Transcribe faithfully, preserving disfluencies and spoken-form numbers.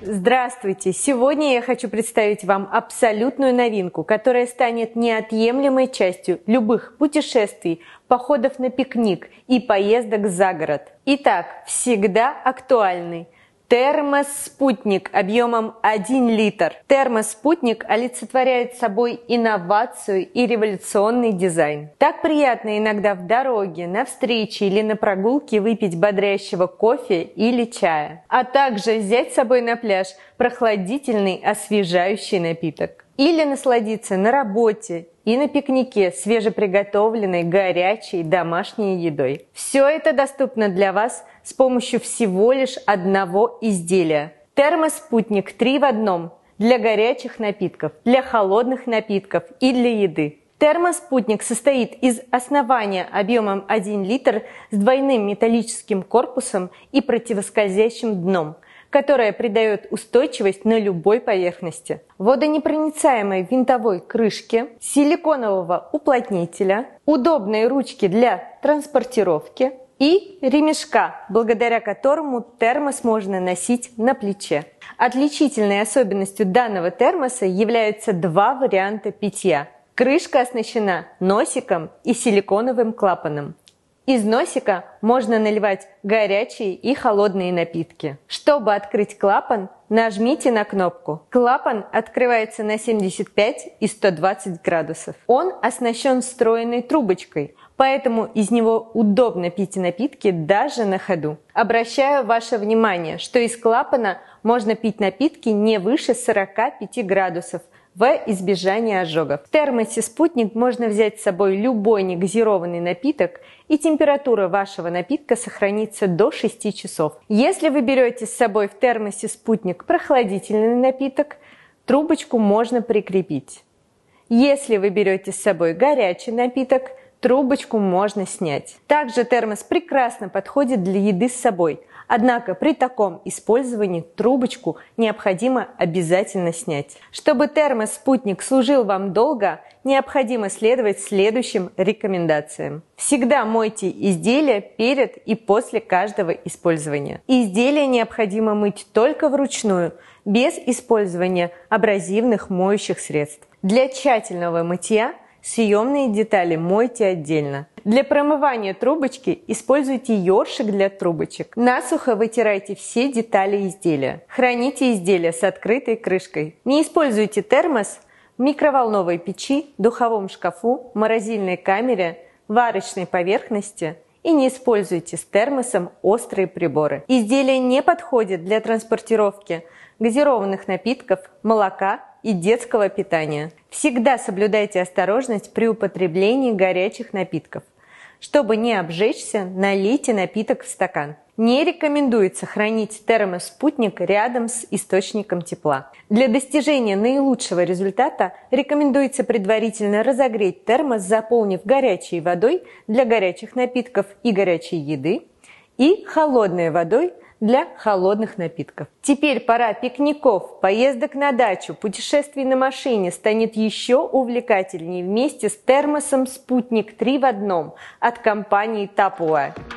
Здравствуйте! Сегодня я хочу представить вам абсолютную новинку, которая станет неотъемлемой частью любых путешествий, походов на пикник и поездок за город. Итак, всегда актуальный термос-спутник объемом один литр. Термос-спутник олицетворяет собой инновацию и революционный дизайн. Так приятно иногда в дороге, на встрече или на прогулке выпить бодрящего кофе или чая, а также взять с собой на пляж прохладительный освежающий напиток. Или насладиться на работе и на пикнике свежеприготовленной горячей домашней едой. Все это доступно для вас с помощью всего лишь одного изделия. Термоспутник три в одном для горячих напитков, для холодных напитков и для еды. Термоспутник состоит из основания объемом один литр с двойным металлическим корпусом и противоскользящим дном, которая придает устойчивость на любой поверхности. Водонепроницаемой винтовой крышки, силиконового уплотнителя, удобной ручки для транспортировки и ремешка, благодаря которому термос можно носить на плече. Отличительной особенностью данного термоса являются два варианта питья. Крышка оснащена носиком и силиконовым клапаном. Из носика можно наливать горячие и холодные напитки. Чтобы открыть клапан, нажмите на кнопку. Клапан открывается на семьдесят пять и сто двадцать градусов. Он оснащен встроенной трубочкой, поэтому из него удобно пить напитки даже на ходу. Обращаю ваше внимание, что из клапана можно пить напитки не выше сорока пяти градусов, во избежание ожогов. В термосе «Спутник» можно взять с собой любой негазированный напиток, и температура вашего напитка сохранится до шести часов. Если вы берете с собой в термосе «Спутник» прохладительный напиток, трубочку можно прикрепить. Если вы берете с собой горячий напиток, трубочку можно снять. Также термос прекрасно подходит для еды с собой. Однако при таком использовании трубочку необходимо обязательно снять. Чтобы термос-спутник служил вам долго, необходимо следовать следующим рекомендациям. Всегда мойте изделия перед и после каждого использования. Изделия необходимо мыть только вручную, без использования абразивных моющих средств. Для тщательного мытья съемные детали мойте отдельно. Для промывания трубочки используйте ёршик для трубочек. Насухо вытирайте все детали изделия. Храните изделия с открытой крышкой. Не используйте термос в микроволновой печи, духовом шкафу, морозильной камере, варочной поверхности и не используйте с термосом острые приборы. Изделия не подходят для транспортировки газированных напитков, молока и детского питания. Всегда соблюдайте осторожность при употреблении горячих напитков. Чтобы не обжечься, налейте напиток в стакан. Не рекомендуется хранить термос-спутник рядом с источником тепла. Для достижения наилучшего результата рекомендуется предварительно разогреть термос, заполнив горячей водой для горячих напитков и горячей еды и холодной водой для холодных напитков. Теперь пора пикников, поездок на дачу, путешествий на машине станет еще увлекательнее вместе с термосом «Спутник три в одном» от компании Tupperware.